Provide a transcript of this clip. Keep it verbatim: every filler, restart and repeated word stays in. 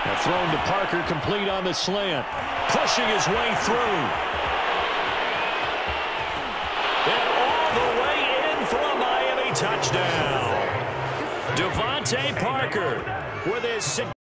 Thrown to Parker, complete on the slant. Pushing his way through. And all the way in for a Miami touchdown. Devontae Parker with his